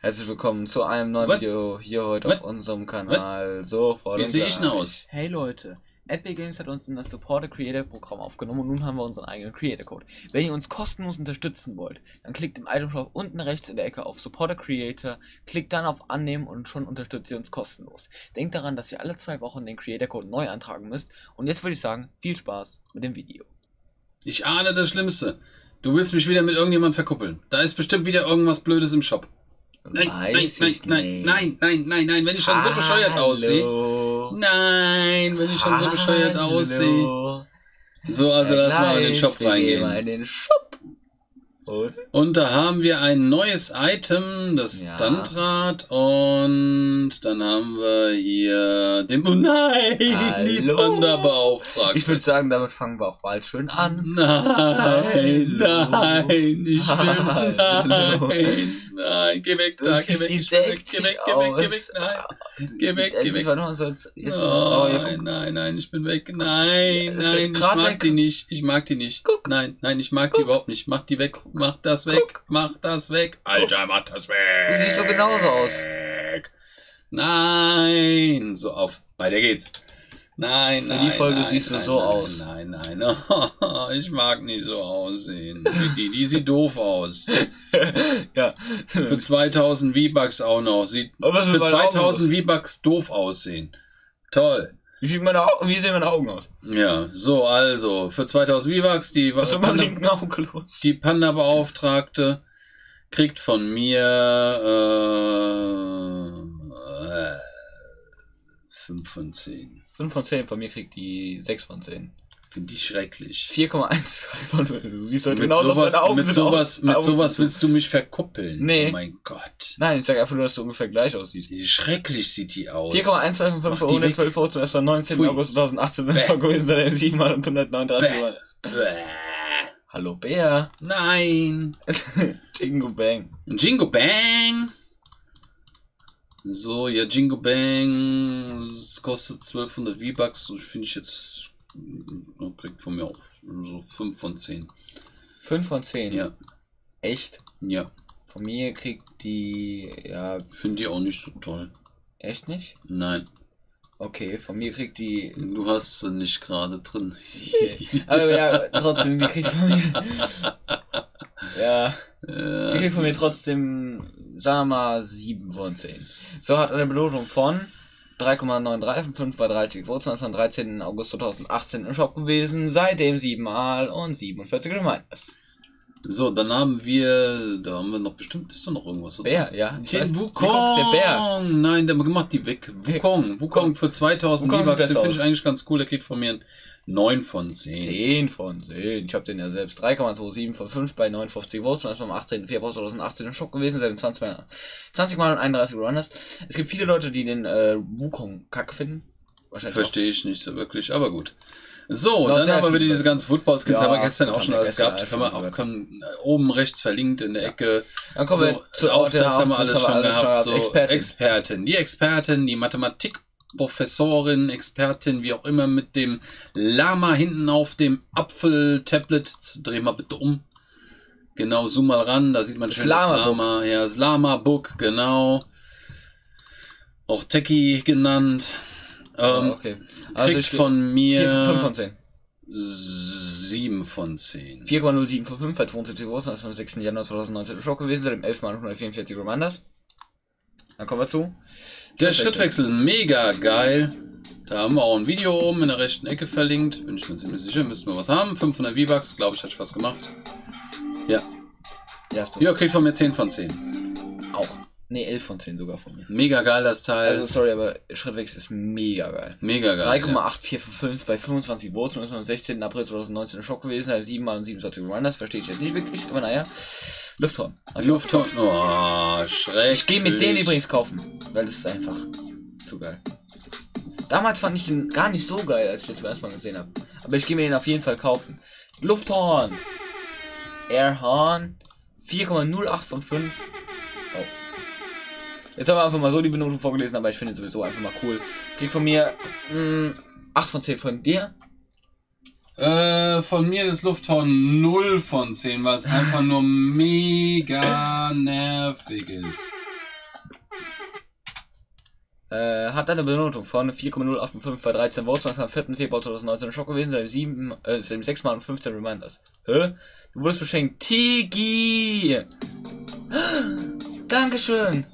Herzlich willkommen zu einem neuen Video hier heute auf unserem Kanal. So, wie sehe ich denn aus? Hey Leute, Epic Games hat uns in das Supporter Creator Programm aufgenommen und nun haben wir unseren eigenen Creator Code. Wenn ihr uns kostenlos unterstützen wollt, dann klickt im Item Shop unten rechts in der Ecke auf Supporter Creator, klickt dann auf Annehmen und schon unterstützt ihr uns kostenlos. Denkt daran, dass ihr alle 2 Wochen den Creator Code neu antragen müsst und jetzt würde ich sagen, viel Spaß mit dem Video. Ich ahne das Schlimmste. Du willst mich wieder mit irgendjemandem verkuppeln. Da ist bestimmt wieder irgendwas Blödes im Shop. Nein, wenn ich schon so bescheuert aussehe. Nein, wenn ich schon so bescheuert aussehe. So, also lass mal in den Shop reingehen. Und da haben wir ein neues Item, das Standrad, und dann haben wir hier den... Oh nein, die Panda-Beauftragte. Ich würde sagen, damit fangen wir auch bald schön an. Nein, ich will... Nein, geh weg, da, geh weg, nein, ich bin weg, nein, ich mag die nicht, nein, ich mag die überhaupt nicht, mach die weg. Mach das weg, Alter, mach das weg. Du siehst doch genauso aus. Nein, so auf, weiter geht's. Nein, für die Folge siehst du so aus. Nein, ich mag nicht so aussehen. Die sieht doof aus. Ja. Für 2000 V-Bucks auch noch. Für 2000 V-Bucks doof aussehen. Toll. Wie sehen meine Augen aus? Ja, so, also, für 2000 V-Bucks, was mit meinem linken Auge los? Die Panda-Beauftragte kriegt von mir 5 von 10. 5 von 10, von mir kriegt die 6 von 10. Finde ich schrecklich. 4,1. Du siehst heute genau aus, deine Augen mit sowas willst du mich verkuppeln. Nee. Oh mein Gott. Nein, ich sage einfach nur, dass du ungefähr gleich aussiehst. Schrecklich sieht die aus. 4,1 von 5 für 112 Euro zum ersten Mal 19. August 2018 gewesen, seit er 7 mal und 139 geworden ist. Hallo Bär. Nein. Jingo Bang. Jingo Bang. So, ja, Jingo Bang. Es kostet 1200 V-Bucks. So finde ich jetzt. Kriegt von mir auch so 5 von 10. 5 von 10? Ja. Echt? Ja. Von mir kriegt die, ja... Finde die auch nicht so toll. Echt nicht? Nein. Okay, von mir kriegt die... Du hast sie nicht gerade drin. Aber ja, trotzdem, die kriegt von mir... Ja. Sie kriegt von mir trotzdem, sagen wir mal, 7 von 10. So, hat eine Belohnung von 3,93 von 5 bei 30 Votes, am 13. August 2018 im Shop gewesen, seitdem 7 Mal und 47 Reminders. So, dann haben wir, da haben wir noch bestimmt, ist da noch irgendwas, oder? Bär, ja. Wukong! Der Bär. Nein, der macht die weg. Wukong für 2000 V-Bucks, den finde ich eigentlich ganz cool, der kriegt von mir 9 von 10. 10 von 10. Ich habe den ja selbst 3,27 von 5 bei 59 Votes, und am 18. Februar 2018 im Shop gewesen, seit 20 Mal und 31 Runners. Es gibt viele Leute, die den Wukong kacke finden. Wahrscheinlich verstehe ich nicht so wirklich, aber gut. So, dann haben wir wieder diese ganzen Football-Skins, haben wir gestern auch schon alles gehabt. Haben wir auch oben rechts verlinkt in der Ecke. Dann kommen wir zu auch das haben wir alles schon gehabt. So, Expertin. Die Expertin, die Mathematikprofessorin, Expertin, wie auch immer, mit dem Lama hinten auf dem Apfel-Tablet. Dreh mal bitte um. Genau, zoom mal ran, da sieht man schön das Lama. Ja, das Lama-Book, genau. Auch Techie genannt. Okay. Also kriegt von mir 5 von 10. 7 von 10. 4,07 von 5 bei 72 Votes, am 6. Januar 2019 im Shop gewesen, seit dem 11 Mal 144 Reminders. Dann kommen wir zu. Der Schrittwechsel, mega geil. Da haben wir auch ein Video oben in der rechten Ecke verlinkt. Bin ich mir ziemlich sicher, müssten wir was haben. 500 V-Bucks, glaube ich, hat Spaß gemacht. Ja. Ja, kriegt von mir 10 von 10. Auch. Ne, 11 von 10 sogar von mir. Mega geil das Teil. Also sorry, aber Schrittwechsel ist mega geil. Mega geil. 3,84 von 5 bei 25 Votes und ist am 16. April 2019 im Schock gewesen, halt 7 Mal und 27 Reminders, verstehe ich jetzt nicht wirklich, aber naja. Lufthorn. Lufthorn, oh, schrecklich. Ich gehe mit denen übrigens kaufen, weil das ist einfach zu geil. Damals fand ich den gar nicht so geil, als ich den zum ersten Mal gesehen habe. Aber ich gehe mir den auf jeden Fall kaufen. Lufthorn. Airhorn. 4,08 von 5. Oh. Jetzt haben wir einfach mal so die Benotung vorgelesen, aber ich finde sowieso einfach mal cool. Kriegt von mir 8 von 10 von dir. Von mir das Lufthorn 0 von 10, weil es einfach nur mega nervig ist. Hat eine Benotung von 4,0 auf 5 bei 13 Votes am 4. Februar 2019 Schock gewesen, seitdem 6 Mal und 15 Reminders. Hä? Du wurdest beschenkt. Tigi! Dankeschön!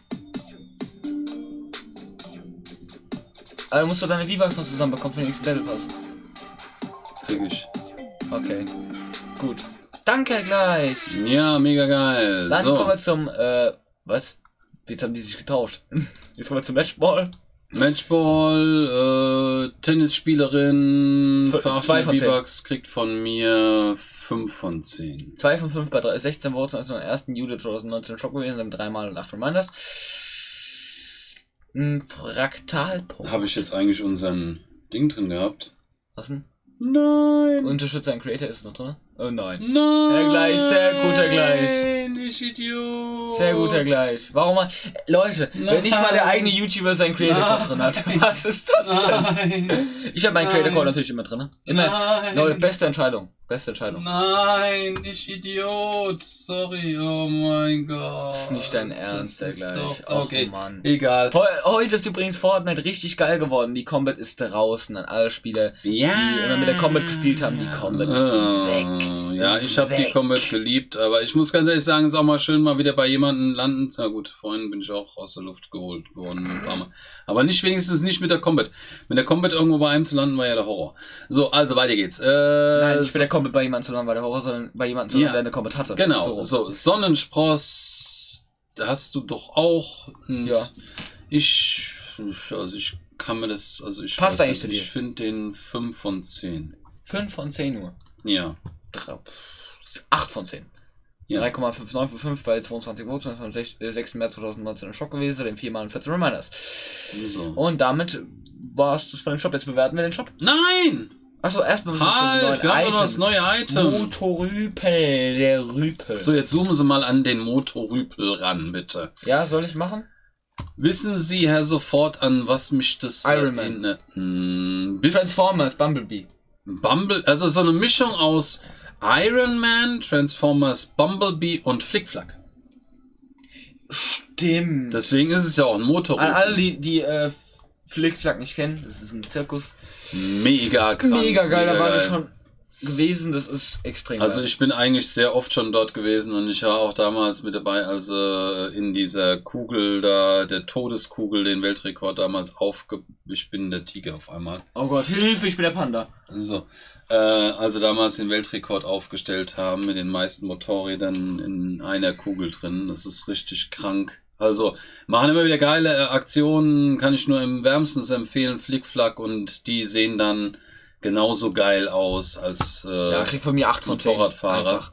Also musst du deine V-Bucks noch zusammenbekommen für den nächsten Battle Pass. Krieg ich. Okay. Gut. Danke gleich! Ja, mega geil. Dann so. kommen wir zum, was? Jetzt haben die sich getauscht. Jetzt kommen wir zum Matchball. Matchball, Tennisspielerin, für 2 von 10. V-Bucks kriegt von mir 5 von 10. 2 von 5 bei 16 Votes, also am 1. Juli 2019 Schock gewesen, dann 3 Mal und 8 Reminders. Ein Fraktalpunkt. Habe ich jetzt eigentlich unseren Ding drin gehabt? Was denn? Nein! Unterstützer ein Creator ist noch drin? Oh nein. Nein! Der gleich, sehr guter gleich. Ich Idiot! Sehr guter gleich. Warum mal. Leute, wenn nicht mal der eigene YouTuber seinen Creator-Code drin hat. Was ist das denn? Nein! Ich habe meinen Creator-Code natürlich immer drin. Immer. Nein! Leute, beste Entscheidung. Beste Entscheidung. Nein, ich Idiot! Sorry, oh mein Gott. Das ist nicht dein Ernst, der ist gleich. doch- Och, okay, Mann. egal. Heute ist übrigens Fortnite richtig geil geworden. Die Combat ist draußen an alle Spieler, Ja. die immer mit der Combat gespielt haben. Die Combat ist weg. Ja, ich habe die Weg. Combat geliebt, aber ich muss ganz ehrlich sagen, es ist auch mal schön, mal wieder bei jemandem landen. Na gut, vorhin bin ich auch aus der Luft geholt worden ein paar Mal. Aber nicht wenigstens nicht mit der Combat. Mit der Combat irgendwo bei einem zu landen, war ja der Horror. So, also weiter geht's. Nein, nicht mit der Combat bei jemandem zu landen, war der Horror, sondern bei jemandem zu landen, der eine Combat hatte. Genau, so Sonnenspross hast du doch auch. Und Ja. Ich kann mir das, also ich Passt weiß eigentlich nicht, zu ich finde den 5 von 10. 5 von 10 nur. Ja. 8 von 10. Ja. 3,59 von 5 bei 22 Votes, am 6. März 2019 ein Schock gewesen, den 4 Mal und 14 Reminders. So. Und damit war es das von dem Shop. Jetzt bewerten wir den Shop. Nein! Achso, erstmal Halt, wir haben noch das neue Item. Motorrüpel, der Rüpel. So, jetzt zoomen Sie mal an den Motorrüpel ran, bitte. Ja, soll ich machen? Wissen Sie, Herr, sofort an was mich das Iron Man. erinnert? Bis Transformers, Bumblebee. Also so eine Mischung aus Iron Man, Transformers, Bumblebee und Flickflack. Stimmt. Deswegen ist es ja auch ein Motorrüpel. An alle, die Flickflack nicht kennen, das ist ein Zirkus. Mega krank. Mega geil, da mega waren wir geil. schon gewesen, das ist extrem Also geil. ich bin eigentlich sehr oft schon dort gewesen und ich war auch damals mit dabei, also in dieser Kugel da, der Todeskugel, den Weltrekord damals ich bin der Tiger auf einmal. Oh Gott, Hilfe, ich bin der Panda. So, also damals den Weltrekord aufgestellt haben mit den meisten Motorrädern in einer Kugel drin. Das ist richtig krank. Also machen immer wieder geile Aktionen, kann ich nur im wärmstens empfehlen, Flickflack, und die sehen dann genauso geil aus als Ja, kriegt von mir 8 von 10. Motorradfahrer. Einfach.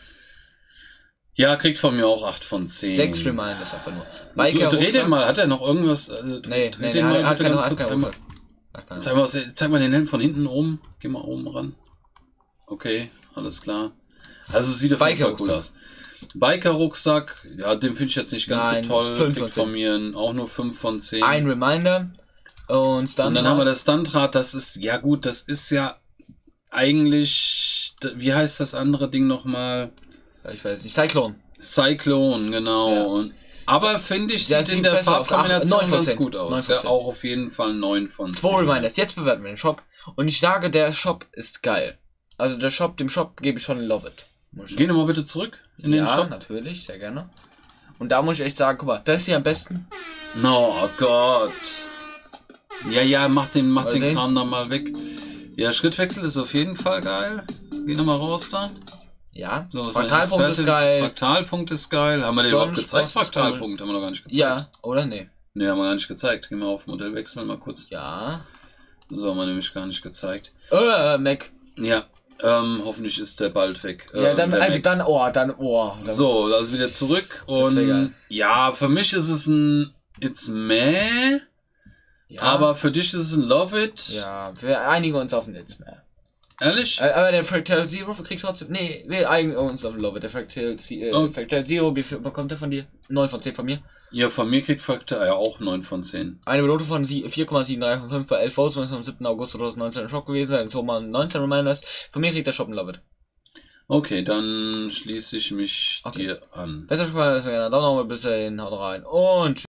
Ja, kriegt von mir auch 8 von 10. 6 Reminders einfach nur. So, dreh den mal, hat er noch irgendwas? Nee, dreh den mal bitte ganz kurz einmal. Zeig mal den Helm von hinten oben. Geh mal oben ran. Okay, alles klar. Also sieht auf jeden Fall cool aus. Biker-Rucksack, ja, den finde ich jetzt nicht ganz so toll. 5 von Kriegt von mir auch nur 5 von 10. Ein Reminder. Und dann haben wir das Stuntrad, das ist, ja gut, das ist ja eigentlich, wie heißt das andere Ding nochmal? Ich weiß nicht, Cyclone. Cyclone, genau. Ja. Und, aber finde ich, Ja, sieht in der besser aus. Farbkombination 9 von ganz 10. gut 9 aus. von Ja, 10. auch auf jeden Fall 9 von 10. 2 Reminders, jetzt bewerten wir den Shop. Und ich sage, der Shop ist geil. Also dem Shop gebe ich schon Love it. Geh nochmal bitte zurück in den Shop. Ja, natürlich, sehr gerne. Und da muss ich echt sagen, guck mal, das ist hier am besten. Oh Gott. Ja, mach den den? Kram da mal weg. Ja, Schrittwechsel ist auf jeden Fall geil. Geh nochmal raus da. Ja, So, Fraktalpunkt ist geil. Fraktalpunkt ist geil. Haben wir den überhaupt gezeigt? Sonnenspross ist Fraktalpunkt haben wir noch gar nicht gezeigt. Ja, oder? Nee. Ne, haben wir gar nicht gezeigt. Gehen wir auf Modellwechsel mal kurz. Ja. So, haben wir nämlich gar nicht gezeigt. Mac. Ja, hoffentlich ist der bald weg. Ja, dann, der also Mac. dann. So, also wieder zurück. Das wär geil. Und ja, für mich ist es ein It's meh, Ja. aber für dich ist es ein Love it. Ja, wir einigen uns auf nichts mehr. Ehrlich? Aber der Fractal Zero kriegt trotzdem. Nee, wir einigen uns auf Love. Der Fractal Zero, wie viel bekommt er von dir? 9 von 10 von mir. Ja, von mir kriegt Fraktal ja auch 9 von 10. Eine Benotung von 4,73 von 5 bei 11 Votes, am 7. August 2019 im Shop gewesen, dann so mal 19 Reminders. Von mir kriegt der Shop ein Love it. Okay, dann schließe ich mich dir an. Besser gefallen, dass wir gerne Daumen bis dahin, haut rein und